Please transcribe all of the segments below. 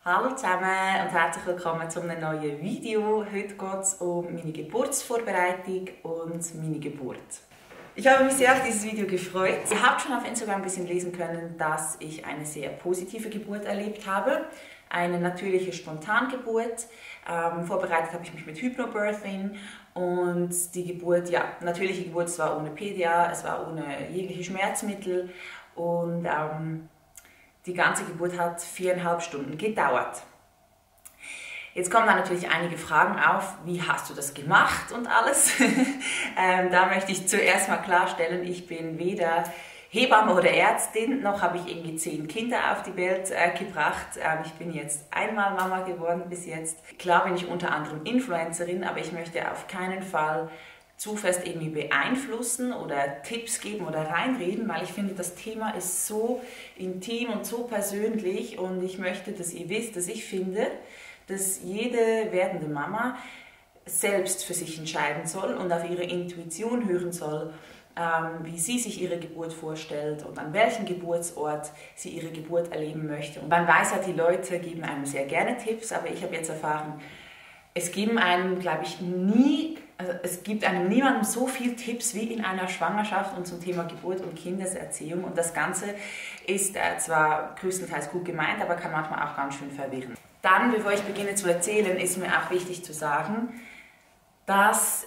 Hallo zusammen und herzlich willkommen zu einem neuen Video. Heute geht es um meine Geburtsvorbereitung und meine Geburt. Ich habe mich sehr auf dieses Video gefreut. Ihr habt schon auf Instagram ein bisschen lesen können, dass ich eine sehr positive Geburt erlebt habe. Eine natürliche Spontangeburt. Vorbereitet habe ich mich mit Hypnobirthing und die Geburt, ja, natürliche Geburt, es war ohne PDA, es war ohne jegliche Schmerzmittel und die ganze Geburt hat 4,5 Stunden gedauert. Jetzt kommen da natürlich einige Fragen auf, wie hast du das gemacht und alles. Da möchte ich zuerst mal klarstellen, ich bin weder Hebamme oder Ärztin, noch habe ich irgendwie 10 Kinder auf die Welt gebracht. Ich bin jetzt einmal Mama geworden bis jetzt. Klar bin ich unter anderem Influencerin, aber ich möchte auf keinen Fall zu fest irgendwie beeinflussen oder Tipps geben oder reinreden, weil ich finde, das Thema ist so intim und so persönlich und ich möchte, dass ihr wisst, dass ich finde, dass jede werdende Mama selbst für sich entscheiden soll und auf ihre Intuition hören soll, wie sie sich ihre Geburt vorstellt und an welchem Geburtsort sie ihre Geburt erleben möchte. Und man weiß ja, die Leute geben einem sehr gerne Tipps, aber ich habe jetzt erfahren, es geben einem, glaube ich, es gibt einem niemandem so viele Tipps wie in einer Schwangerschaft und zum Thema Geburt und Kindeserziehung. Und das Ganze ist zwar größtenteils gut gemeint, aber kann manchmal auch ganz schön verwirren. Dann, bevor ich beginne zu erzählen, ist mir auch wichtig zu sagen, dass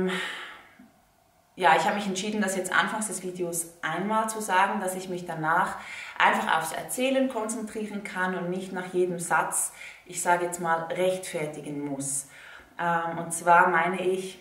ich habe mich entschieden, das jetzt anfangs des Videos einmal zu sagen, dass ich mich danach einfach aufs Erzählen konzentrieren kann und nicht nach jedem Satz, ich sage jetzt mal, rechtfertigen muss. Und zwar meine ich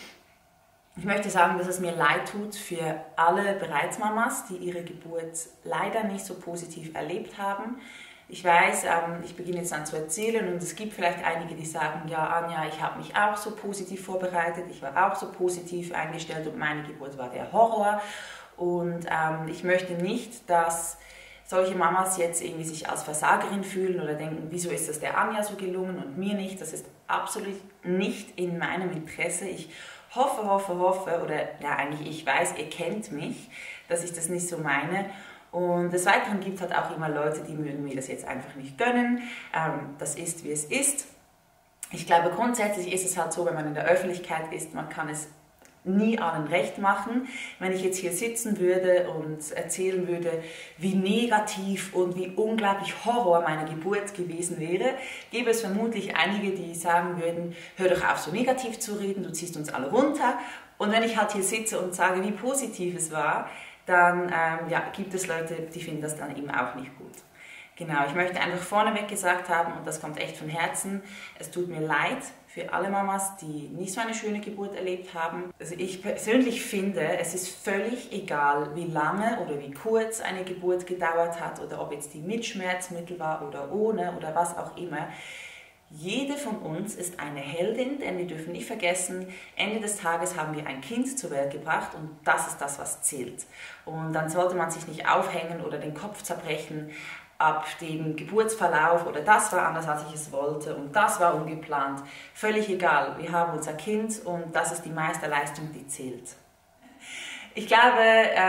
möchte sagen, dass es mir leid tut für alle Bereitsmamas, die ihre Geburt leider nicht so positiv erlebt haben. Ich weiß, ich beginne jetzt an zu erzählen und es gibt vielleicht einige, die sagen, ja Anja, ich habe mich auch so positiv vorbereitet, ich war auch so positiv eingestellt und meine Geburt war der Horror. Und ich möchte nicht, dass solche Mamas jetzt irgendwie sich als Versagerin fühlen oder denken, wieso ist das der Anja so gelungen und mir nicht. Das ist absolut nicht in meinem Interesse. Ich hoffe, oder ja eigentlich ich weiß, ihr kennt mich, dass ich das nicht so meine. Und des Weiteren gibt es halt auch immer Leute, die mögen mir das jetzt einfach nicht gönnen. Das ist, wie es ist. Ich glaube, grundsätzlich ist es halt so, wenn man in der Öffentlichkeit ist, man kann es nie allen recht machen. Wenn ich jetzt hier sitzen würde und erzählen würde, wie negativ und wie unglaublich Horror meine Geburt gewesen wäre, gäbe es vermutlich einige, die sagen würden, hör doch auf so negativ zu reden, du ziehst uns alle runter. Und wenn ich halt hier sitze und sage, wie positiv es war, dann gibt es Leute, die finden das dann eben auch nicht gut. Genau, ich möchte einfach vorneweg gesagt haben, und das kommt echt von Herzen, es tut mir leid für alle Mamas, die nicht so eine schöne Geburt erlebt haben. Also ich persönlich finde, es ist völlig egal, wie lange oder wie kurz eine Geburt gedauert hat oder ob jetzt die mit Schmerzmittel war oder ohne oder was auch immer. Jede von uns ist eine Heldin, denn wir dürfen nicht vergessen, Ende des Tages haben wir ein Kind zur Welt gebracht und das ist das, was zählt. Und dann sollte man sich nicht aufhängen oder den Kopf zerbrechen ab dem Geburtsverlauf oder das war anders, als ich es wollte und das war ungeplant. Völlig egal, wir haben unser Kind und das ist die Meisterleistung, die zählt. Ich glaube,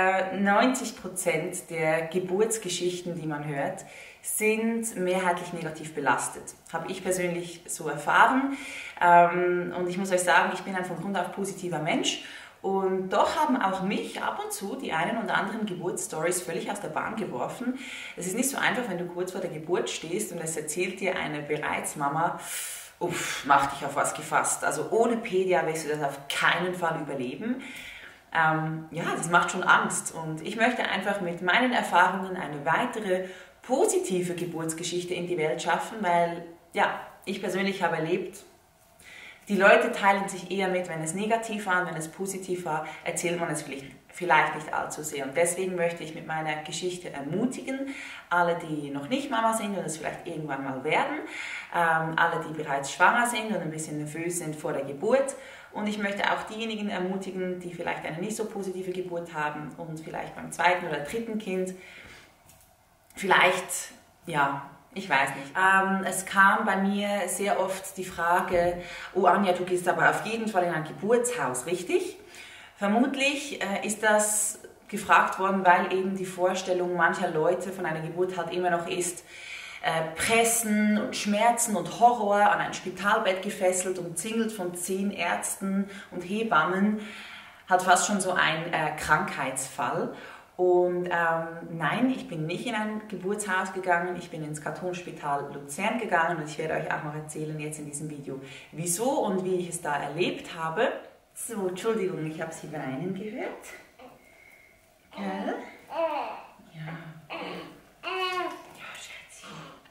90% der Geburtsgeschichten, die man hört, sind mehrheitlich negativ belastet. Habe ich persönlich so erfahren. Und ich muss euch sagen, ich bin ein von Grund auf positiver Mensch. Und doch haben auch mich ab und zu die einen oder anderen Geburtsstories völlig aus der Bahn geworfen. Es ist nicht so einfach, wenn du kurz vor der Geburt stehst und es erzählt dir eine Bereitsmama, mach dich auf was gefasst. Also ohne PDA wirst du das auf keinen Fall überleben. Das macht schon Angst. Und ich möchte einfach mit meinen Erfahrungen eine weitere positive Geburtsgeschichte in die Welt schaffen, weil ich persönlich habe erlebt, die Leute teilen sich eher mit, wenn es negativ war, und wenn es positiv war, erzählt man es vielleicht nicht allzu sehr. Und deswegen möchte ich mit meiner Geschichte ermutigen, alle, die noch nicht Mama sind und es vielleicht irgendwann mal werden, alle, die bereits schwanger sind und ein bisschen nervös sind vor der Geburt. Und ich möchte auch diejenigen ermutigen, die vielleicht eine nicht so positive Geburt haben und vielleicht beim zweiten oder dritten Kind vielleicht, ich weiß nicht. Es kam bei mir sehr oft die Frage, oh Anja, du gehst aber auf jeden Fall in ein Geburtshaus, richtig? Vermutlich ist das gefragt worden, weil eben die Vorstellung mancher Leute von einer Geburt halt immer noch ist, Pressen und Schmerzen und Horror an ein Spitalbett gefesselt, umzingelt von 10 Ärzten und Hebammen, halt fast schon so ein Krankheitsfall. Und nein, ich bin nicht in ein Geburtshaus gegangen, ich bin ins Kantonsspital Luzern gegangen und ich werde euch auch noch erzählen jetzt in diesem Video, wieso und wie ich es da erlebt habe. So, Entschuldigung, ich habe sie weinen gehört. Gell? Ja. Ja, Schatzi.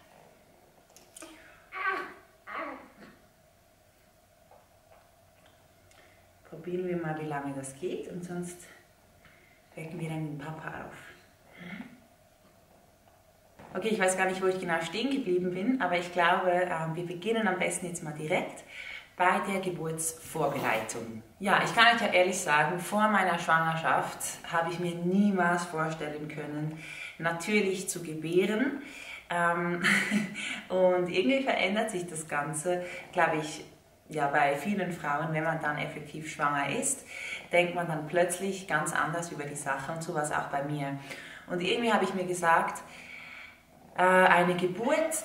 Probieren wir mal, wie lange das geht und sonst wecken wir dann den Papa auf. Okay, ich weiß gar nicht, wo ich genau stehen geblieben bin, aber ich glaube, wir beginnen am besten jetzt mal direkt bei der Geburtsvorbereitung. Ja, ich kann euch ja ehrlich sagen, vor meiner Schwangerschaft habe ich mir niemals vorstellen können, natürlich zu gebären. Und irgendwie verändert sich das Ganze, glaube ich, ja, bei vielen Frauen, wenn man dann effektiv schwanger ist, denkt man dann plötzlich ganz anders über die Sache und so war es auch bei mir. Und irgendwie habe ich mir gesagt, eine Geburt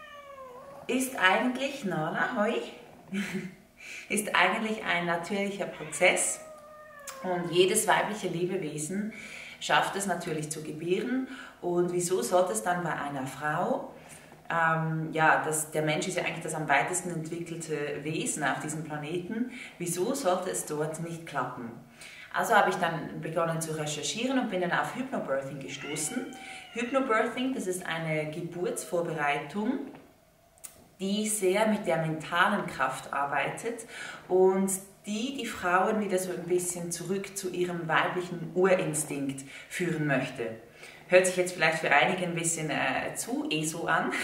ist eigentlich, Nala, hoi, ist eigentlich ein natürlicher Prozess und jedes weibliche Lebewesen schafft es natürlich zu gebären. Und wieso sollte es dann bei einer Frau, ja, der Mensch ist ja eigentlich das am weitesten entwickelte Wesen auf diesem Planeten, wieso sollte es dort nicht klappen? Also habe ich dann begonnen zu recherchieren und bin dann auf Hypnobirthing gestoßen. Hypnobirthing, das ist eine Geburtsvorbereitung, die sehr mit der mentalen Kraft arbeitet und die Frauen wieder so ein bisschen zurück zu ihrem weiblichen Urinstinkt führen möchte. Hört sich jetzt vielleicht für einige ein bisschen zu ESO an,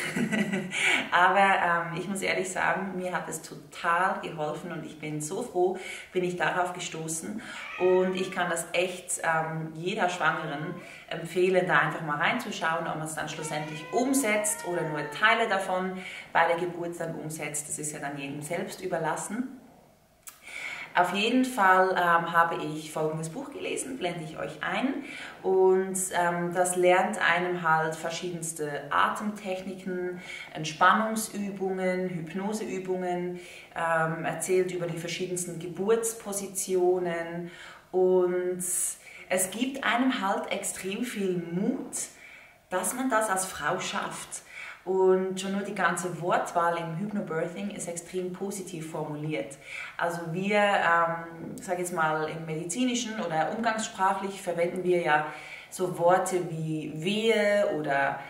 aber ich muss ehrlich sagen, mir hat es total geholfen und ich bin so froh, bin ich darauf gestoßen und ich kann das echt jeder Schwangeren empfehlen, da einfach mal reinzuschauen, ob man es dann schlussendlich umsetzt oder nur Teile davon bei der Geburt dann umsetzt. Das ist ja dann jedem selbst überlassen. Auf jeden Fall habe ich folgendes Buch gelesen, blende ich euch ein und das lernt einem halt verschiedenste Atemtechniken, Entspannungsübungen, Hypnoseübungen, erzählt über die verschiedensten Geburtspositionen und es gibt einem halt extrem viel Mut, dass man das als Frau schafft. Und schon nur die ganze Wortwahl im Hypnobirthing ist extrem positiv formuliert. Also wir, sage jetzt mal im medizinischen oder umgangssprachlich verwenden wir ja so Worte wie Wehe oder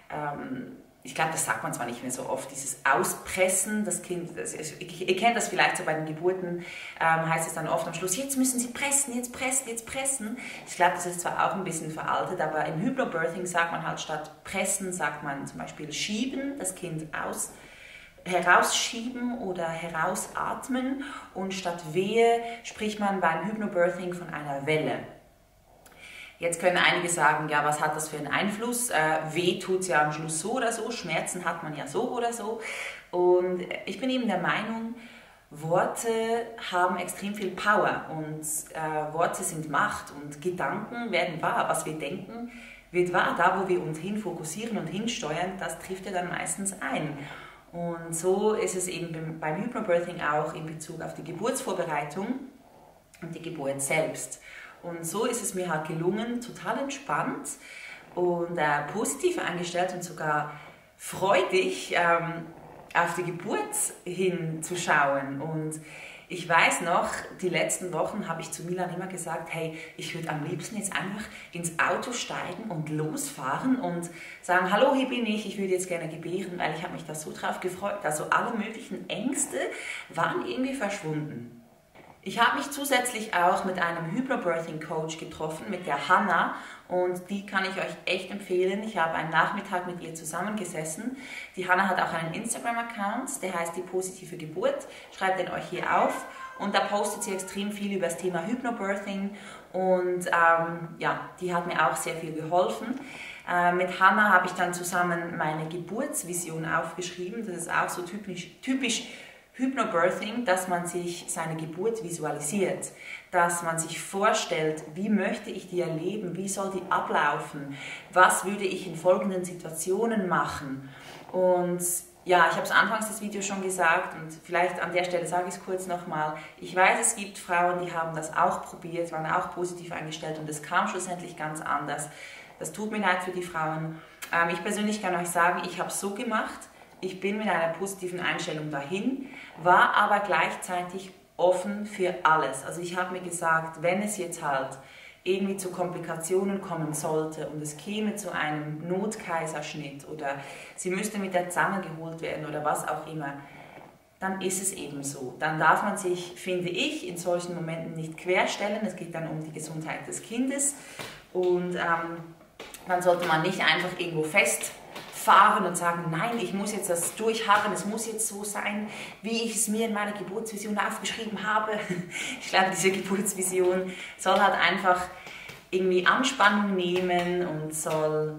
ich glaube, das sagt man zwar nicht mehr so oft, dieses Auspressen, das Kind, ihr kennt das vielleicht so bei den Geburten, heißt es dann oft am Schluss, jetzt müssen Sie pressen, jetzt pressen, jetzt pressen. Ich glaube, das ist zwar auch ein bisschen veraltet, aber im Hypnobirthing sagt man halt statt pressen, sagt man zum Beispiel schieben, das Kind herausschieben oder herausatmen und statt Wehe spricht man beim Hypnobirthing von einer Welle. Jetzt können einige sagen, ja, was hat das für einen Einfluss? Weh tut es ja am Schluss so oder so, Schmerzen hat man ja so oder so. Und ich bin eben der Meinung, Worte haben extrem viel Power und Worte sind Macht und Gedanken werden wahr. Was wir denken, wird wahr. Da, wo wir uns hin fokussieren und hinsteuern, das trifft ja dann meistens ein. Und so ist es eben beim Hypnobirthing auch in Bezug auf die Geburtsvorbereitung und die Geburt selbst. Und so ist es mir halt gelungen, total entspannt und positiv eingestellt und sogar freudig auf die Geburt hinzuschauen. Und ich weiß noch, die letzten Wochen habe ich zu Milan immer gesagt, hey, ich würde am liebsten jetzt einfach ins Auto steigen und losfahren und sagen, hallo, hier bin ich würde jetzt gerne gebären, weil ich habe mich da so drauf gefreut. Also alle möglichen Ängste waren irgendwie verschwunden. Ich habe mich zusätzlich auch mit einem Hypnobirthing-Coach getroffen, mit der Hannah, und die kann ich euch echt empfehlen. Ich habe einen Nachmittag mit ihr zusammengesessen. Die Hannah hat auch einen Instagram-Account, der heißt Die positive Geburt. Schreibt den euch hier auf. Und da postet sie extrem viel über das Thema Hypnobirthing. Und ja, die hat mir auch sehr viel geholfen. Mit Hannah habe ich dann zusammen meine Geburtsvision aufgeschrieben. Das ist auch so typisch Hypnobirthing, dass man sich seine Geburt visualisiert, dass man sich vorstellt, wie möchte ich die erleben, wie soll die ablaufen, was würde ich in folgenden Situationen machen. Und ja, ich habe es anfangs des Videos schon gesagt und vielleicht an der Stelle sage ich es kurz nochmal. Ich weiß, es gibt Frauen, die haben das auch probiert, waren auch positiv eingestellt und es kam schlussendlich ganz anders. Das tut mir leid für die Frauen. Ich persönlich kann euch sagen, ich habe es so gemacht. Ich bin mit einer positiven Einstellung dahin, war aber gleichzeitig offen für alles. Also ich habe mir gesagt, wenn es jetzt halt irgendwie zu Komplikationen kommen sollte und es käme zu einem Notkaiserschnitt oder sie müsste mit der Zange geholt werden oder was auch immer, dann ist es eben so. Dann darf man sich, finde ich, in solchen Momenten nicht querstellen. Es geht dann um die Gesundheit des Kindes und dann sollte man nicht einfach irgendwo festfahren und sagen, nein, ich muss jetzt das durchharren, es muss jetzt so sein, wie ich es mir in meiner Geburtsvision aufgeschrieben habe. Ich glaube, diese Geburtsvision soll halt einfach irgendwie Anspannung nehmen und soll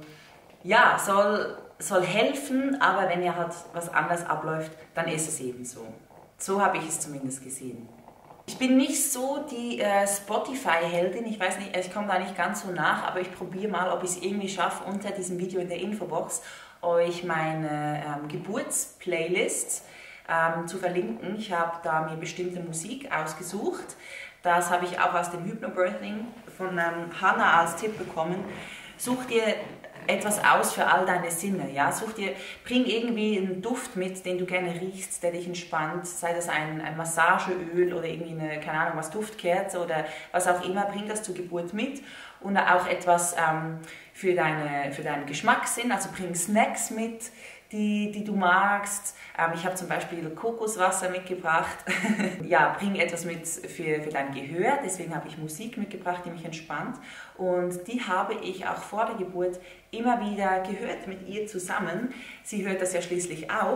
helfen, aber wenn ja halt was anderes abläuft, dann ist es eben so. So habe ich es zumindest gesehen. Ich bin nicht so die Spotify-Heldin, ich weiß nicht, ich komme da nicht ganz so nach, aber ich probiere mal, ob ich es irgendwie schaffe, unter diesem Video in der Infobox euch meine Geburtsplaylists zu verlinken. Ich habe da mir bestimmte Musik ausgesucht. Das habe ich auch aus dem Hypnobirthing von Hannah als Tipp bekommen. Such dir etwas aus für all deine Sinne. Ja? Bring irgendwie einen Duft mit, den du gerne riechst, der dich entspannt, sei das ein Massageöl oder irgendwie eine, keine Ahnung, was Duftkerze oder was auch immer, bring das zur Geburt mit und auch etwas für deinen Geschmackssinn, also bring Snacks mit, die du magst. Ich habe zum Beispiel Kokoswasser mitgebracht. Ja, bring etwas mit für dein Gehör, deswegen habe ich Musik mitgebracht, die mich entspannt. Und die habe ich auch vor der Geburt immer wieder gehört mit ihr zusammen. Sie hört das ja schließlich auch.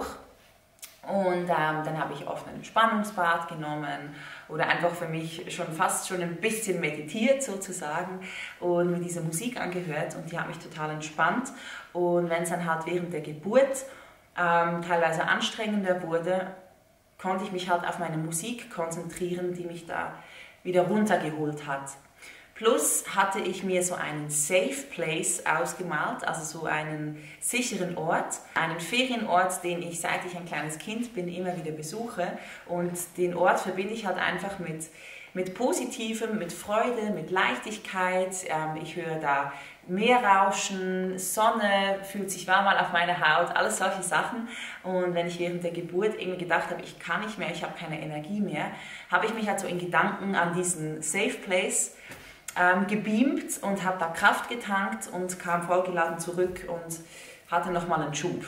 Und dann habe ich oft ein Entspannungsbad genommen oder einfach für mich fast schon ein bisschen meditiert sozusagen und mir diese Musik angehört und die hat mich total entspannt. Und wenn es dann halt während der Geburt teilweise anstrengender wurde, konnte ich mich halt auf meine Musik konzentrieren, die mich da wieder runtergeholt hat. Plus hatte ich mir so einen Safe Place ausgemalt, also so einen sicheren Ort, einen Ferienort, den ich, seit ich ein kleines Kind bin, immer wieder besuche. Und den Ort verbinde ich halt einfach mit Positivem, mit Freude, mit Leichtigkeit. Ich höre da Meerrauschen, Sonne, fühlt sich warm an auf meiner Haut, alles solche Sachen. Und wenn ich während der Geburt irgendwie gedacht habe, ich kann nicht mehr, ich habe keine Energie mehr, habe ich mich halt so in Gedanken an diesen Safe Place gebeamt und habe da Kraft getankt und kam vollgeladen zurück und hatte nochmal einen Schub.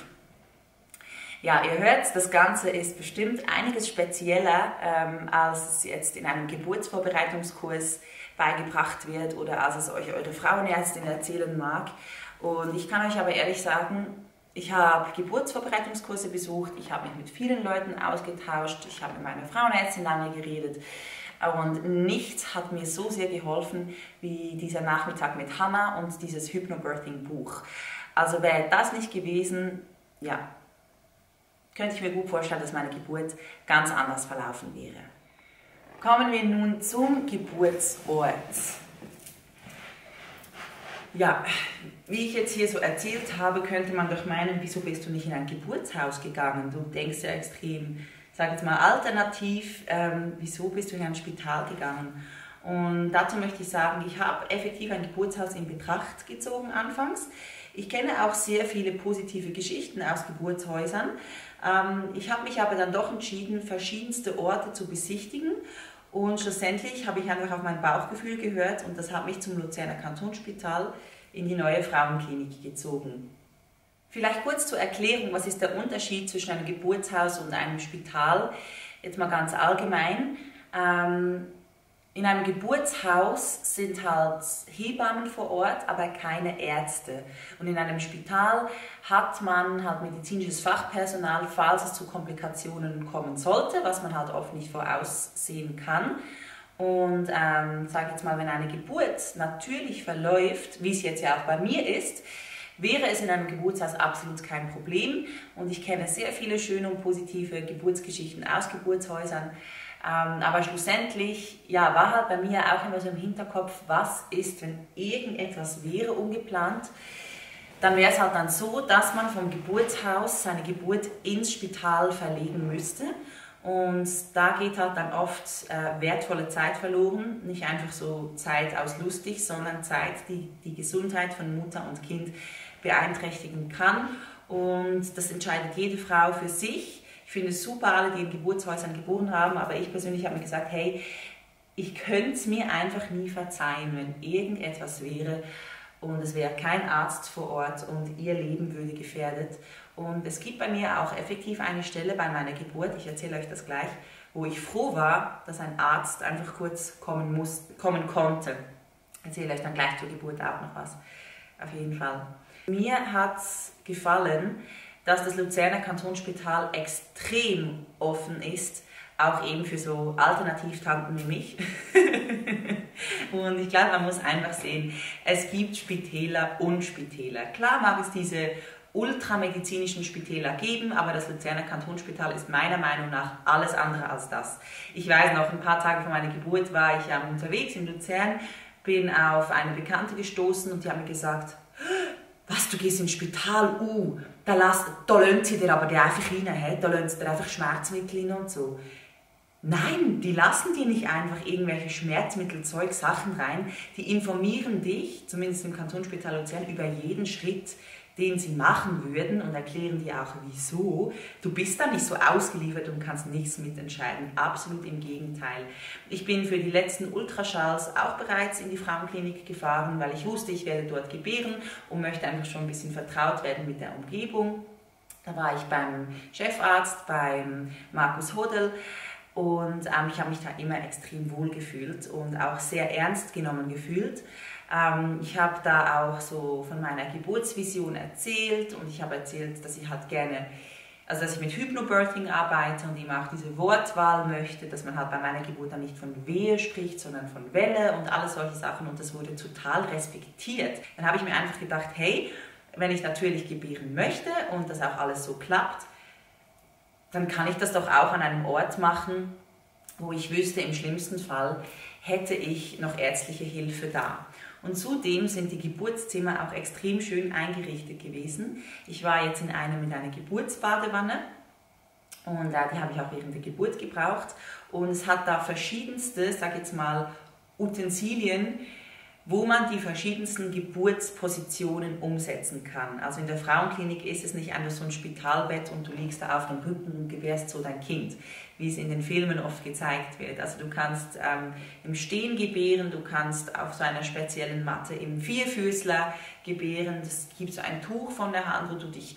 Ja, ihr hört, das Ganze ist bestimmt einiges spezieller, als es jetzt in einem Geburtsvorbereitungskurs beigebracht wird oder als es euch eure Frauenärztin erzählen mag. Und ich kann euch aber ehrlich sagen, ich habe Geburtsvorbereitungskurse besucht, ich habe mich mit vielen Leuten ausgetauscht, ich habe mit meiner Frauenärztin lange geredet. Und nichts hat mir so sehr geholfen wie dieser Nachmittag mit Hannah und dieses Hypnobirthing-Buch. Also wäre das nicht gewesen, ja, könnte ich mir gut vorstellen, dass meine Geburt ganz anders verlaufen wäre. Kommen wir nun zum Geburtsort. Ja, wie ich jetzt hier so erzählt habe, könnte man doch meinen, wieso bist du nicht in ein Geburtshaus gegangen? Du denkst ja extrem, sag jetzt mal alternativ, wieso bist du in ein Spital gegangen? Und dazu möchte ich sagen, ich habe effektiv ein Geburtshaus in Betracht gezogen anfangs. Ich kenne auch sehr viele positive Geschichten aus Geburtshäusern. Ich habe mich aber dann doch entschieden, verschiedenste Orte zu besichtigen. Und schlussendlich habe ich einfach auf mein Bauchgefühl gehört und das hat mich zum Luzerner Kantonsspital in die neue Frauenklinik gezogen. Vielleicht kurz zur Erklärung, was ist der Unterschied zwischen einem Geburtshaus und einem Spital? Jetzt mal ganz allgemein. In einem Geburtshaus sind halt Hebammen vor Ort, aber keine Ärzte. Und in einem Spital hat man halt medizinisches Fachpersonal, falls es zu Komplikationen kommen sollte, was man halt oft nicht voraussehen kann. Und sage jetzt mal, wenn eine Geburt natürlich verläuft, wie es jetzt ja auch bei mir ist, wäre es in einem Geburtshaus absolut kein Problem. Und ich kenne sehr viele schöne und positive Geburtsgeschichten aus Geburtshäusern. Aber schlussendlich ja, war halt bei mir auch immer so im Hinterkopf, was ist, wenn irgendetwas wäre ungeplant. dann wäre es halt dann so, dass man vom Geburtshaus seine Geburt ins Spital verlegen müsste. Und da geht halt dann oft wertvolle Zeit verloren, nicht einfach so Zeit aus lustig, sondern Zeit, die die Gesundheit von Mutter und Kind beeinträchtigen kann. Und das entscheidet jede Frau für sich. Ich finde es super, alle, die in Geburtshäusern geboren haben, aber ich persönlich habe mir gesagt, hey, ich könnte es mir einfach nie verzeihen, wenn irgendetwas wäre und es wäre kein Arzt vor Ort und ihr Leben würde gefährdet. Und es gibt bei mir auch effektiv eine Stelle bei meiner Geburt, ich erzähle euch das gleich, wo ich froh war, dass ein Arzt einfach kurz kommen konnte. Ich erzähle euch dann gleich zur Geburt auch noch was, auf jeden Fall. Mir hat es gefallen, dass das Luzerner Kantonsspital extrem offen ist, auch eben für so Alternativtanten wie mich. Und ich glaube, man muss einfach sehen, es gibt Spitäler und Spitäler. Klar mag es diese ultramedizinischen Spitäler geben, aber das Luzerner Kantonsspital ist meiner Meinung nach alles andere als das. Ich weiß noch, ein paar Tage vor meiner Geburt war ich unterwegs in Luzern, bin auf eine Bekannte gestoßen und die haben mir gesagt, was, du gehst ins Spital, da lassen sie dir aber die einfach rein, da lassen sie dir einfach Schmerzmittel rein und so. Nein, die lassen dir nicht einfach irgendwelche Schmerzmittel, Sachen rein. Die informieren dich, zumindest im Kantonsspital Luzern, über jeden Schritt, den sie machen würden und erklären dir auch, wieso. Du bist da nicht so ausgeliefert und kannst nichts mitentscheiden. Absolut im Gegenteil. Ich bin für die letzten Ultraschalls auch bereits in die Frauenklinik gefahren, weil ich wusste, ich werde dort gebären und möchte einfach schon ein bisschen vertraut werden mit der Umgebung. Da war ich beim Chefarzt, beim Markus Hodel. Und ich habe mich da immer extrem wohl gefühlt und auch sehr ernst genommen gefühlt. Ich habe da auch so von meiner Geburtsvision erzählt und ich habe erzählt, dass ich halt gerne, also dass ich mit Hypnobirthing arbeite und eben auch diese Wortwahl möchte, dass man halt bei meiner Geburt dann nicht von Wehe spricht, sondern von Welle und alle solche Sachen und das wurde total respektiert. Dann habe ich mir einfach gedacht, hey, wenn ich natürlich gebären möchte und das auch alles so klappt, dann kann ich das doch auch an einem Ort machen, wo ich wüsste, im schlimmsten Fall hätte ich noch ärztliche Hilfe da. Und zudem sind die Geburtszimmer auch extrem schön eingerichtet gewesen. Ich war jetzt in einem mit einer Geburtsbadewanne und die habe ich auch während der Geburt gebraucht. Und es hat da verschiedenste, sag jetzt mal, Utensilien, wo man die verschiedensten Geburtspositionen umsetzen kann. Also in der Frauenklinik ist es nicht einfach so ein Spitalbett und du liegst da auf dem Rücken und gebärst so dein Kind, wie es in den Filmen oft gezeigt wird. Also du kannst im Stehen gebären, du kannst auf so einer speziellen Matte im Vierfüßler gebären. Es gibt so ein Tuch von der Hand, wo du dich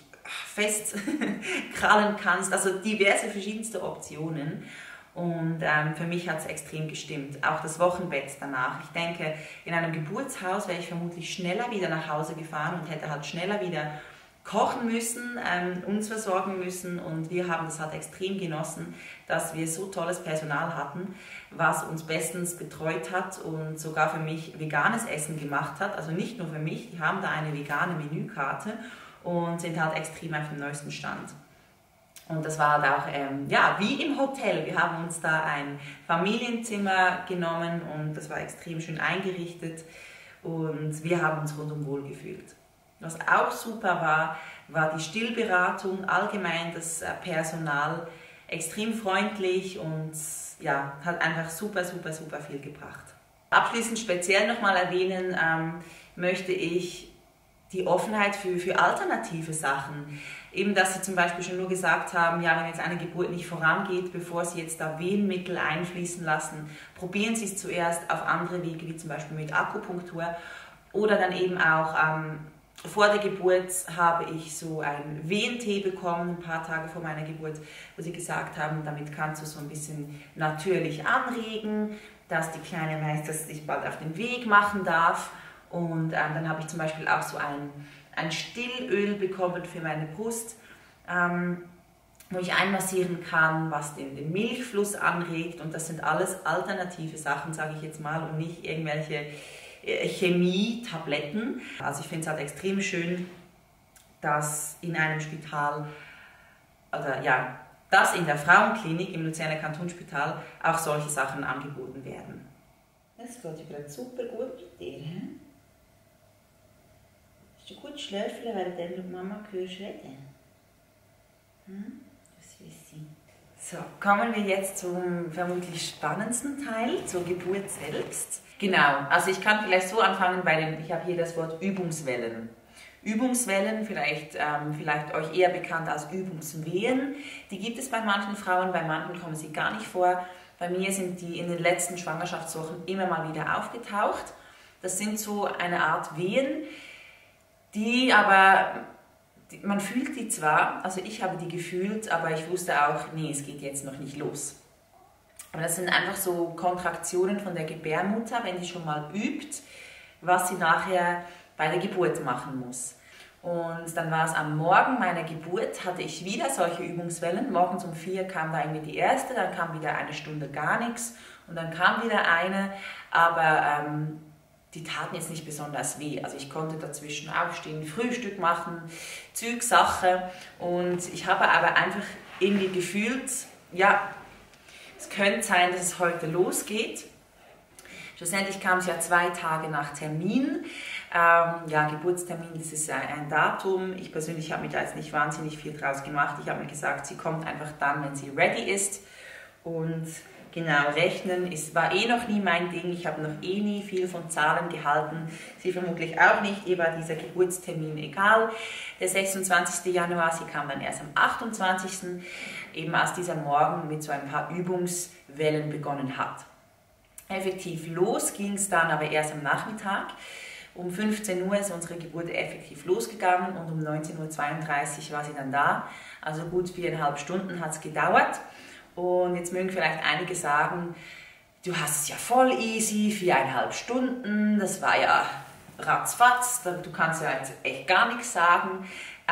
festkrallen kannst. Also diverse verschiedenste Optionen. Und für mich hat es extrem gestimmt. Auch das Wochenbett danach. Ich denke, in einem Geburtshaus wäre ich vermutlich schneller wieder nach Hause gefahren und hätte halt schneller wieder kochen müssen, uns versorgen müssen. Und wir haben das halt extrem genossen, dass wir so tolles Personal hatten, was uns bestens betreut hat und sogar für mich veganes Essen gemacht hat. Also nicht nur für mich, die haben da eine vegane Menükarte und sind halt extrem auf dem neuesten Stand. Und das war halt auch, ja, wie im Hotel. Wir haben uns da ein Familienzimmer genommen und das war extrem schön eingerichtet und wir haben uns rundum wohl gefühlt. Was auch super war, war die Stillberatung, allgemein das Personal extrem freundlich und ja, hat einfach super, super, super viel gebracht. Abschließend speziell nochmal erwähnen möchte ich die Offenheit für alternative Sachen. Eben, dass sie zum Beispiel schon nur gesagt haben, ja, wenn jetzt eine Geburt nicht vorangeht, bevor sie jetzt da Wehenmittel einfließen lassen, probieren sie es zuerst auf andere Wege, wie zum Beispiel mit Akupunktur. Oder dann eben auch vor der Geburt habe ich so einen Wehentee bekommen, ein paar Tage vor meiner Geburt, wo sie gesagt haben, damit kannst du so ein bisschen natürlich anregen, dass die Kleine weiß, dass sie sich bald auf den Weg machen darf. Und dann habe ich zum Beispiel auch so ein Stillöl bekommen für meine Brust, wo ich einmassieren kann, was den Milchfluss anregt. Und das sind alles alternative Sachen, sage ich jetzt mal, und nicht irgendwelche Chemie-Tabletten. Also ich finde es halt extrem schön, dass in einem Spital, oder ja, dass in der Frauenklinik im Luzerner Kantonsspital auch solche Sachen angeboten werden. Das geht ja gerade super gut mit dir, he? du gut schlöfeln, während du Mama hörst reden? Das weiß ich. So, kommen wir jetzt zum vermutlich spannendsten Teil, zur Geburt selbst. Genau, also ich kann vielleicht so anfangen ich habe hier das Wort Übungswellen. Übungswellen, vielleicht euch eher bekannt als Übungswehen, die gibt es bei manchen Frauen, bei manchen kommen sie gar nicht vor. Bei mir sind die in den letzten Schwangerschaftswochen immer mal wieder aufgetaucht. Das sind so eine Art Wehen, man fühlt die zwar, also ich habe die gefühlt, aber ich wusste auch, nee, es geht jetzt noch nicht los. Aber das sind einfach so Kontraktionen von der Gebärmutter, wenn die schon mal übt, was sie nachher bei der Geburt machen muss. Und dann war es am Morgen meiner Geburt, hatte ich wieder solche Übungswellen. Morgens um 4 kam da irgendwie die erste, dann kam wieder eine Stunde gar nichts und dann kam wieder eine, aber die taten jetzt nicht besonders weh. Also ich konnte dazwischen aufstehen, Frühstück machen, Sache. Und ich habe aber einfach irgendwie gefühlt, ja, es könnte sein, dass es heute losgeht. Schlussendlich kam es ja 2 Tage nach Termin. Geburtstermin, das ist ein Datum. Ich persönlich habe mir da jetzt nicht wahnsinnig viel draus gemacht. Ich habe mir gesagt, sie kommt einfach dann, wenn sie ready ist. Und genau, rechnen war noch nie mein Ding. Ich habe noch nie viel von Zahlen gehalten. Sie vermutlich auch nicht. Ihr war dieser Geburtstermin egal. Der 26. Januar, sie kam dann erst am 28. Eben als dieser Morgen mit so ein paar Übungswellen begonnen hat. Effektiv los ging es dann aber erst am Nachmittag. Um 15 Uhr ist unsere Geburt effektiv losgegangen und um 19.32 Uhr war sie dann da. Also gut 4,5 Stunden hat es gedauert. Und jetzt mögen vielleicht einige sagen, du hast es ja voll easy, 4,5 Stunden, das war ja ratzfatz, du kannst ja jetzt echt gar nichts sagen.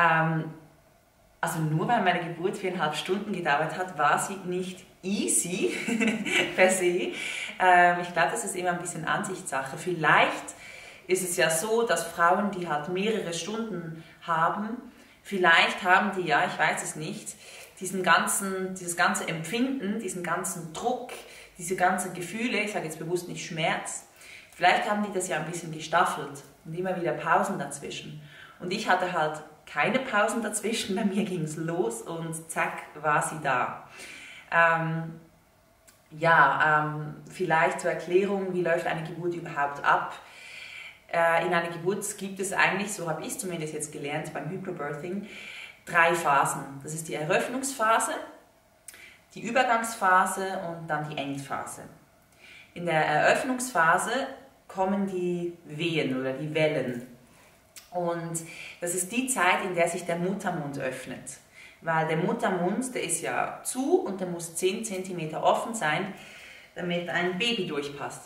Also nur weil meine Geburt 4,5 Stunden gedauert hat, war sie nicht easy per se. Ich glaube, das ist immer ein bisschen Ansichtssache. Vielleicht ist es ja so, dass Frauen, die halt mehrere Stunden haben, vielleicht haben die, ja, ich weiß es nicht, dieses ganze Empfinden, diesen ganzen Druck, diese ganzen Gefühle, ich sage jetzt bewusst nicht Schmerz, vielleicht haben die das ja ein bisschen gestaffelt und immer wieder Pausen dazwischen. Und ich hatte halt keine Pausen dazwischen, bei mir ging es los und zack, war sie da. Vielleicht zur Erklärung, wie läuft eine Geburt überhaupt ab? In einer Geburt gibt es eigentlich, so habe ich es zumindest jetzt gelernt beim Hypnobirthing, 3 Phasen. Das ist die Eröffnungsphase, die Übergangsphase und dann die Endphase. In der Eröffnungsphase kommen die Wehen oder die Wellen. Und das ist die Zeit, in der sich der Muttermund öffnet. Weil der Muttermund, der ist ja zu und der muss 10 cm offen sein, damit ein Baby durchpasst.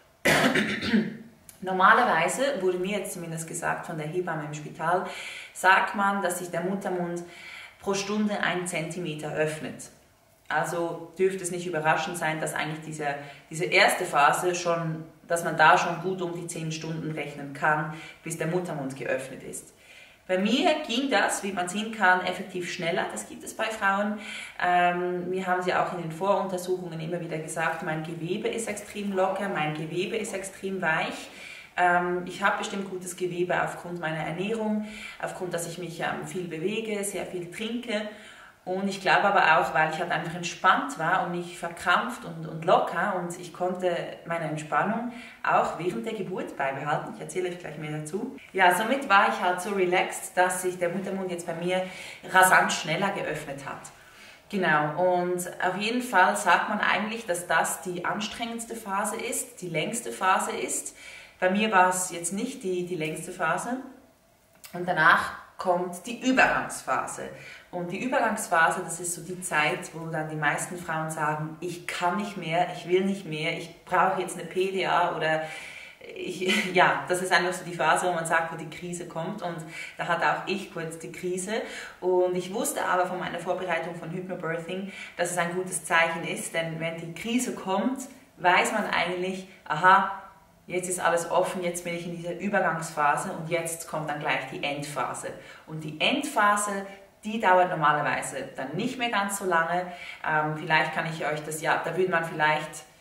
Normalerweise, wurde mir jetzt zumindest gesagt von der Hebamme im Spital, sagt man, dass sich der Muttermund pro Stunde 1 cm öffnet. Also dürfte es nicht überraschend sein, dass eigentlich diese erste Phase schon, dass man da schon gut um die 10 Stunden rechnen kann, bis der Muttermund geöffnet ist. Bei mir ging das, wie man sehen kann, effektiv schneller. Das gibt es bei Frauen. Mir haben sie auch in den Voruntersuchungen immer wieder gesagt, mein Gewebe ist extrem locker, mein Gewebe ist extrem weich. Ich habe bestimmt gutes Gewebe aufgrund meiner Ernährung, aufgrund, dass ich mich viel bewege, sehr viel trinke. Und ich glaube aber auch, weil ich halt einfach entspannt war und nicht verkrampft und locker und ich konnte meine Entspannung auch während der Geburt beibehalten. Ich erzähle euch gleich mehr dazu. Ja, somit war ich halt so relaxed, dass sich der Muttermund jetzt bei mir rasant schneller geöffnet hat. Genau, und auf jeden Fall sagt man eigentlich, dass das die anstrengendste Phase ist, die längste Phase ist. Bei mir war es jetzt nicht die längste Phase und danach kommt die Übergangsphase. Und die Übergangsphase, das ist so die Zeit, wo dann die meisten Frauen sagen, ich kann nicht mehr, ich will nicht mehr, ich brauche jetzt eine PDA oder das ist einfach so die Phase, wo man sagt, wo die Krise kommt und da hatte auch ich kurz die Krise und ich wusste aber von meiner Vorbereitung von Hypnobirthing, dass es ein gutes Zeichen ist, denn wenn die Krise kommt, weiß man eigentlich, aha, jetzt ist alles offen, jetzt bin ich in dieser Übergangsphase und jetzt kommt dann gleich die Endphase. Und die Endphase, die dauert normalerweise dann nicht mehr ganz so lange. Vielleicht kann ich euch das, ja, da würde man vielleicht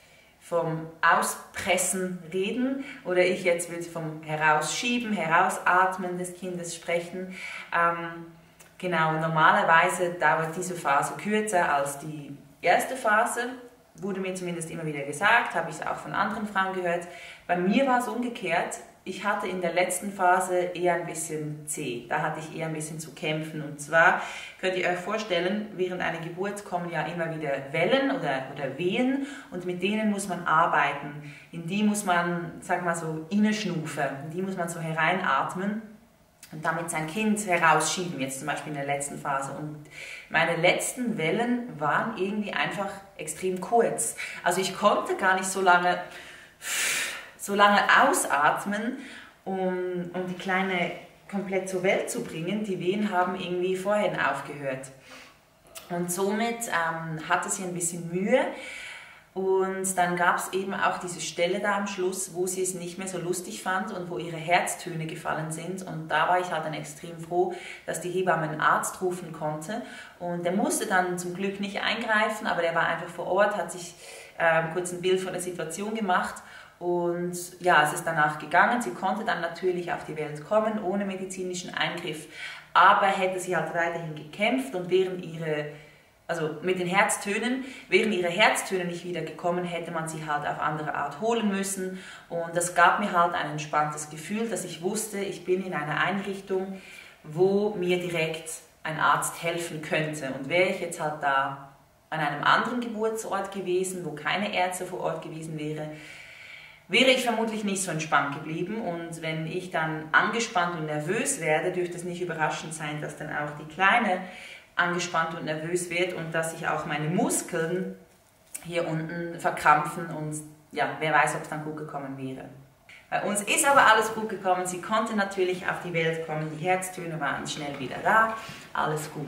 vom Auspressen reden oder ich jetzt will vom Herausschieben, Herausatmen des Kindes sprechen. Genau, normalerweise dauert diese Phase kürzer als die erste Phase, wurde mir zumindest immer wieder gesagt, habe ich es auch von anderen Frauen gehört. Bei mir war es umgekehrt. Ich hatte in der letzten Phase eher ein bisschen zäh, da hatte ich eher ein bisschen zu kämpfen. Und zwar könnt ihr euch vorstellen, während einer Geburt kommen ja immer wieder Wellen oder Wehen und mit denen muss man arbeiten. In die muss man, sag mal so, inneschnufen, in die muss man so hereinatmen und damit sein Kind herausschieben, jetzt zum Beispiel in der letzten Phase. Und meine letzten Wellen waren irgendwie einfach extrem kurz. Also ich konnte gar nicht so lange ausatmen, um die Kleine komplett zur Welt zu bringen. Die Wehen haben irgendwie vorhin aufgehört. Und somit hatte sie ein bisschen Mühe. Und dann gab es eben auch diese Stelle da am Schluss, wo sie es nicht mehr so lustig fand und wo ihre Herztöne gefallen sind. Und da war ich halt dann extrem froh, dass die Hebamme einen Arzt rufen konnte. Und der musste dann zum Glück nicht eingreifen, aber der war einfach vor Ort, hat sich kurz ein Bild von der Situation gemacht. Und ja, es ist danach gegangen. Sie konnte dann natürlich auf die Welt kommen, ohne medizinischen Eingriff. Aber hätte sie halt weiterhin gekämpft und mit den Herztönen, wären ihre Herztöne nicht wieder gekommen, hätte man sie halt auf andere Art holen müssen. Und das gab mir halt ein entspanntes Gefühl, dass ich wusste, ich bin in einer Einrichtung, wo mir direkt ein Arzt helfen könnte. Und wäre ich jetzt halt da an einem anderen Geburtsort gewesen, wo keine Ärzte vor Ort gewesen wäre ich vermutlich nicht so entspannt geblieben. Und wenn ich dann angespannt und nervös werde, dürfte es nicht überraschend sein, dass dann auch die Kleine angespannt und nervös wird und dass sich auch meine Muskeln hier unten verkrampfen und ja, wer weiß, ob es dann gut gekommen wäre. Bei uns ist aber alles gut gekommen. Sie konnte natürlich auf die Welt kommen, die Herztöne waren schnell wieder da, alles gut.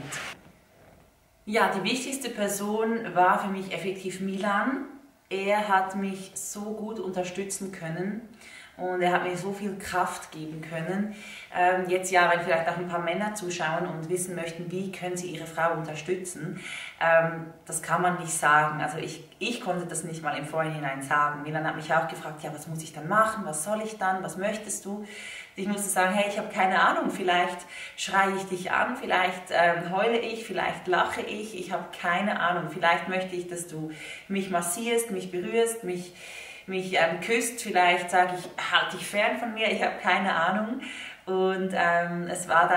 Ja, die wichtigste Person war für mich effektiv Milan. Er hat mich so gut unterstützen können und er hat mir so viel Kraft geben können. Jetzt ja, wenn vielleicht auch ein paar Männer zuschauen und wissen möchten, wie können sie ihre Frau unterstützen, das kann man nicht sagen. Also ich konnte das nicht mal im Vorhinein sagen. Milan hat mich auch gefragt, ja, was muss ich dann machen, was soll ich dann, was möchtest du? Ich musste sagen, hey, ich habe keine Ahnung, vielleicht schreie ich dich an, vielleicht heule ich, vielleicht lache ich habe keine Ahnung. Vielleicht möchte ich, dass du mich massierst, mich berührst, mich küsst, vielleicht sage ich, halt dich fern von mir, ich habe keine Ahnung. Und es war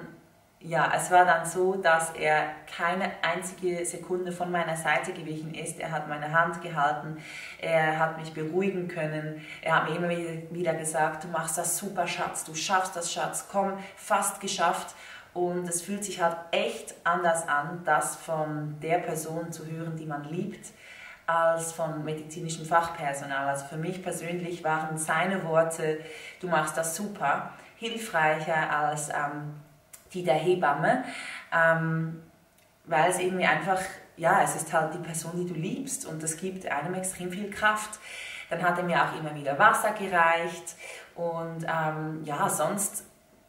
dann so, dass er keine einzige Sekunde von meiner Seite gewichen ist. Er hat meine Hand gehalten, er hat mich beruhigen können, er hat mir immer wieder gesagt, du machst das super, Schatz, du schaffst das, Schatz, komm, fast geschafft. Und es fühlt sich halt echt anders an, das von der Person zu hören, die man liebt, als von medizinischem Fachpersonal. Also für mich persönlich waren seine Worte, du machst das super, hilfreicher als die der Hebamme, weil es irgendwie einfach, ja, es ist halt die Person, die du liebst und das gibt einem extrem viel Kraft. Dann hat er mir auch immer wieder Wasser gereicht und ja, sonst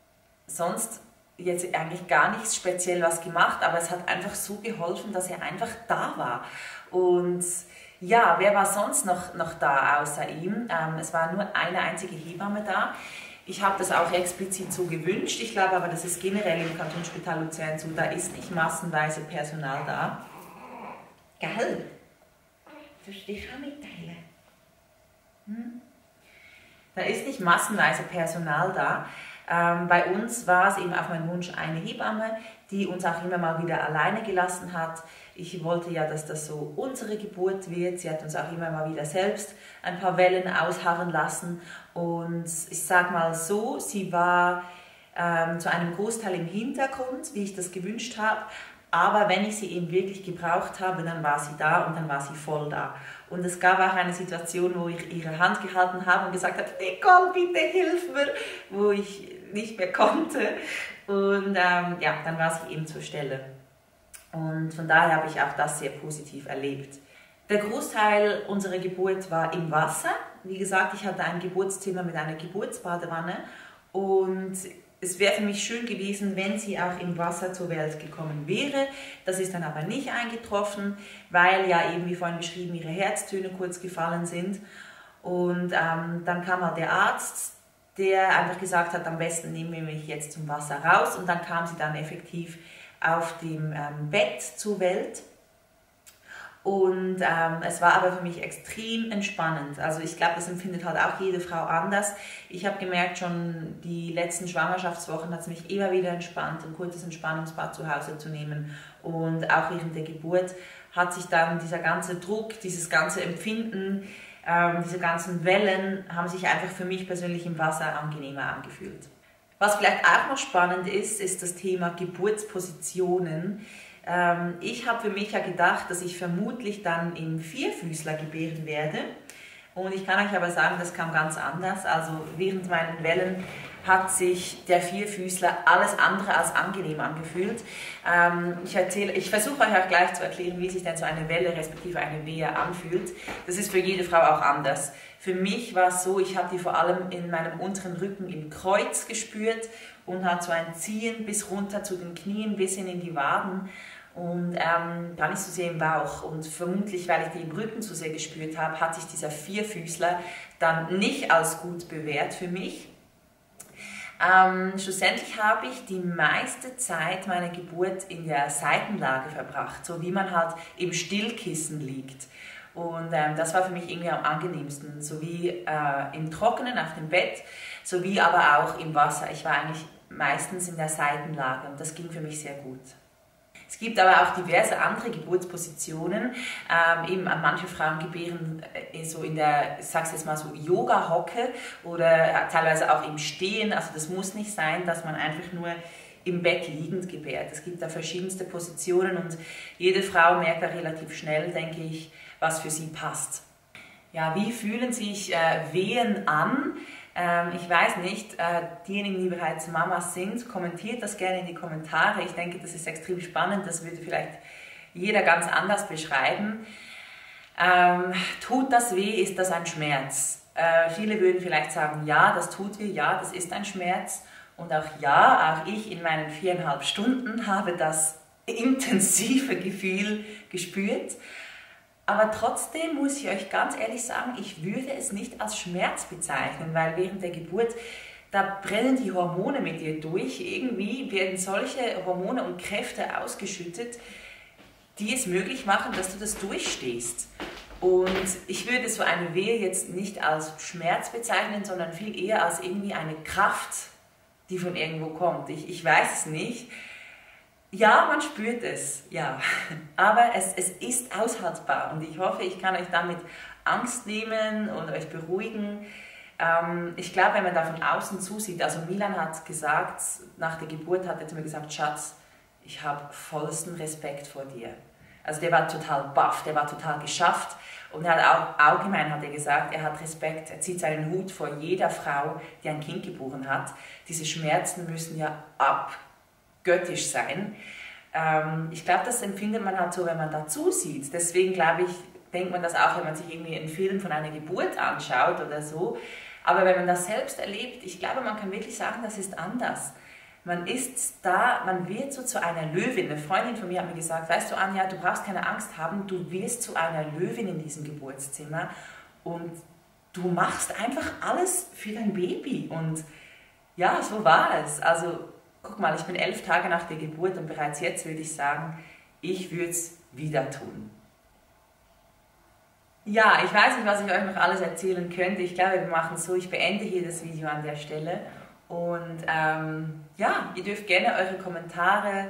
jetzt eigentlich gar nichts speziell was gemacht, aber es hat einfach so geholfen, dass er einfach da war. Und ja, wer war sonst noch da außer ihm? Es war nur eine einzige Hebamme da. Ich habe das auch explizit so gewünscht. Ich glaube aber, das ist generell im Kantonsspital Luzern so, da ist nicht massenweise Personal da. Gell? Du stehst auch mitteilen. Da ist nicht massenweise Personal da. Bei uns war es eben auf meinen Wunsch eine Hebamme, die uns auch immer mal wieder alleine gelassen hat. Ich wollte ja, dass das so unsere Geburt wird. Sie hat uns auch immer mal wieder selbst ein paar Wellen ausharren lassen. Und ich sage mal so, sie war zu einem Großteil im Hintergrund, wie ich das gewünscht habe. Aber wenn ich sie eben wirklich gebraucht habe, dann war sie da und dann war sie voll da. Und es gab auch eine Situation, wo ich ihre Hand gehalten habe und gesagt habe, Nicole, bitte hilf mir, wo ich nicht mehr konnte. Und ja, dann war sie eben zur Stelle. Und von daher habe ich auch das sehr positiv erlebt. Der Großteil unserer Geburt war im Wasser. Wie gesagt, ich hatte ein Geburtszimmer mit einer Geburtsbadewanne und es wäre für mich schön gewesen, wenn sie auch im Wasser zur Welt gekommen wäre. Das ist dann aber nicht eingetroffen, weil ja eben, wie vorhin beschrieben, ihre Herztöne kurz gefallen sind. Und dann kam halt der Arzt, der einfach gesagt hat, am besten nehmen wir mich jetzt zum Wasser raus. Und dann kam sie dann effektiv auf dem Bett zur Welt. Und es war aber für mich extrem entspannend. Also ich glaube, das empfindet halt auch jede Frau anders. Ich habe gemerkt, schon die letzten Schwangerschaftswochen hat es mich immer wieder entspannt, ein kurzes Entspannungsbad zu Hause zu nehmen. Und auch während der Geburt hat sich dann dieser ganze Druck, dieses ganze Empfinden, diese ganzen Wellen haben sich einfach für mich persönlich im Wasser angenehmer angefühlt. Was vielleicht auch noch spannend ist, ist das Thema Geburtspositionen. Ich habe für mich ja gedacht, dass ich vermutlich dann im Vierfüßler gebären werde. Und ich kann euch aber sagen, das kam ganz anders. Also während meinen Wellen hat sich der Vierfüßler alles andere als angenehm angefühlt. Ich versuche euch auch gleich zu erklären, wie sich denn so eine Welle respektive eine Wehe anfühlt. Das ist für jede Frau auch anders. Für mich war es so, ich habe die vor allem in meinem unteren Rücken im Kreuz gespürt und hat so ein Ziehen bis runter zu den Knien, bis hin in die Waden. Und gar nicht so sehr im Bauch. Und vermutlich, weil ich die im Rücken zu sehr gespürt habe, hat sich dieser Vierfüßler dann nicht als gut bewährt für mich. Schlussendlich habe ich die meiste Zeit meiner Geburt in der Seitenlage verbracht, so wie man halt im Stillkissen liegt. Und das war für mich irgendwie am angenehmsten, sowie im Trockenen auf dem Bett, sowie aber auch im Wasser. Ich war eigentlich meistens in der Seitenlage und das ging für mich sehr gut. Es gibt aber auch diverse andere Geburtspositionen. Eben manche Frauen gebären so in der, ich sag's jetzt mal so, Yoga-Hocke oder teilweise auch im Stehen. Also das muss nicht sein, dass man einfach nur im Bett liegend gebärt. Es gibt da verschiedenste Positionen und jede Frau merkt da relativ schnell, denke ich, was für sie passt. Ja, wie fühlen sich Wehen an? Ich weiß nicht, diejenigen, die bereits Mamas sind, kommentiert das gerne in die Kommentare. Ich denke, das ist extrem spannend, das würde vielleicht jeder ganz anders beschreiben. Tut das weh, ist das ein Schmerz? Viele würden vielleicht sagen, ja, das tut weh, ja, das ist ein Schmerz. Und auch ja, auch ich in meinen 4,5 Stunden habe das intensive Gefühl gespürt. Aber trotzdem muss ich euch ganz ehrlich sagen, ich würde es nicht als Schmerz bezeichnen, weil während der Geburt, da brennen die Hormone mit dir durch. Irgendwie werden solche Hormone und Kräfte ausgeschüttet, die es möglich machen, dass du das durchstehst. Und ich würde so eine Wehe jetzt nicht als Schmerz bezeichnen, sondern viel eher als irgendwie eine Kraft, die von irgendwo kommt. Ich weiß es nicht. Ja, man spürt es, ja, aber es ist aushaltbar und ich hoffe, ich kann euch damit Angst nehmen und euch beruhigen. Ich glaube, wenn man da von außen zusieht, also Milan hat gesagt, nach der Geburt hat er zu mir gesagt, Schatz, ich habe vollsten Respekt vor dir. Also der war total baff, der war total geschafft und er hat auch allgemein hat er gesagt, er hat Respekt, er zieht seinen Hut vor jeder Frau, die ein Kind geboren hat. Diese Schmerzen müssen ja göttisch sein. Ich glaube, das empfindet man halt so, wenn man dazu sieht. Deswegen glaube ich, denkt man das auch, wenn man sich irgendwie einen Film von einer Geburt anschaut oder so. Aber wenn man das selbst erlebt, ich glaube, man kann wirklich sagen, das ist anders. Man ist da, man wird so zu einer Löwin. Eine Freundin von mir hat mir gesagt, weißt du Anja, du brauchst keine Angst haben, du wirst zu einer Löwin in diesem Geburtszimmer und du machst einfach alles für dein Baby. Und ja, so war es. Also guck mal, ich bin 11 Tage nach der Geburt und bereits jetzt würde ich sagen, ich würde es wieder tun. Ja, ich weiß nicht, was ich euch noch alles erzählen könnte. Ich glaube, wir machen es so, ich beende hier das Video an der Stelle. Und ja, ihr dürft gerne eure Kommentare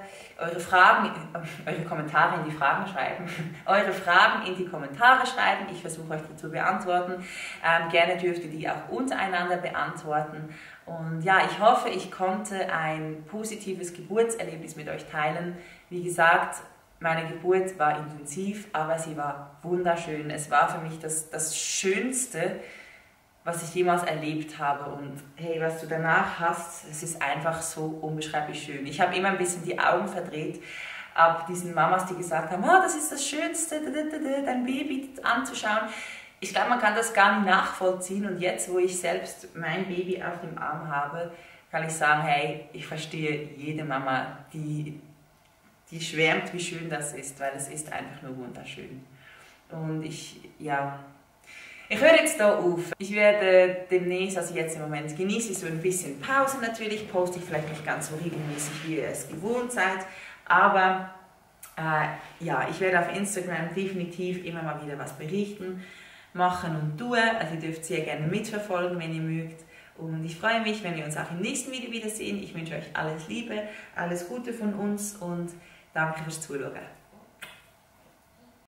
in die Fragen schreiben. Eure Fragen in die Kommentare schreiben. Ich versuche euch die zu beantworten. Gerne dürft ihr die auch untereinander beantworten. Und ja, ich hoffe, ich konnte ein positives Geburtserlebnis mit euch teilen. Wie gesagt, meine Geburt war intensiv, aber sie war wunderschön. Es war für mich das Schönste, was ich jemals erlebt habe. Und hey, was du danach hast, es ist einfach so unbeschreiblich schön. Ich habe immer ein bisschen die Augen verdreht ab diesen Mamas, die gesagt haben, oh, das ist das Schönste, dein Baby anzuschauen. Ich glaube, man kann das gar nicht nachvollziehen und jetzt, wo ich selbst mein Baby auf dem Arm habe, kann ich sagen, hey, ich verstehe jede Mama, die schwärmt, wie schön das ist, weil es ist einfach nur wunderschön. Und ich höre jetzt da auf. Ich werde demnächst, also jetzt im Moment, genieße ich so ein bisschen Pause natürlich, poste ich vielleicht nicht ganz so regelmäßig, wie ihr es gewohnt seid, aber ich werde auf Instagram definitiv immer mal wieder was berichten, machen und tun. Also ihr dürft sehr gerne mitverfolgen, wenn ihr mögt. Und ich freue mich, wenn wir uns auch im nächsten Video wiedersehen. Ich wünsche euch alles Liebe, alles Gute von uns und danke fürs Zuschauen.